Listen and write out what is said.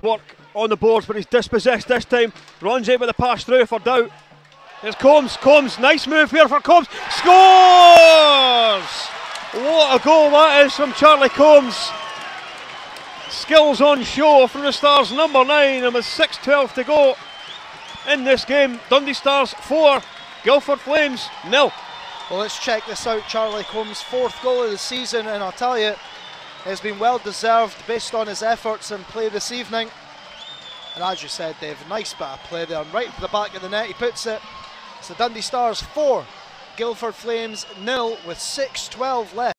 Work on the boards, but he's dispossessed this time. Runs out with the pass through for Dow. There's Combs. Combs, nice move here for Combs. Scores! What a goal that is from Charlie Combs. Skills on show from the Stars, number 9, and with 6:12 to go in this game. Dundee Stars 4, Guildford Flames 0. Well, let's check this out. Charlie Combs' 4th goal of the season, and I'll tell you, it's been well deserved based on his efforts and play this evening. And as you said, Dave, nice bit of play there, right to the back of the net he puts it. So Dundee Stars 4, Guildford Flames 0 with 6:12 left.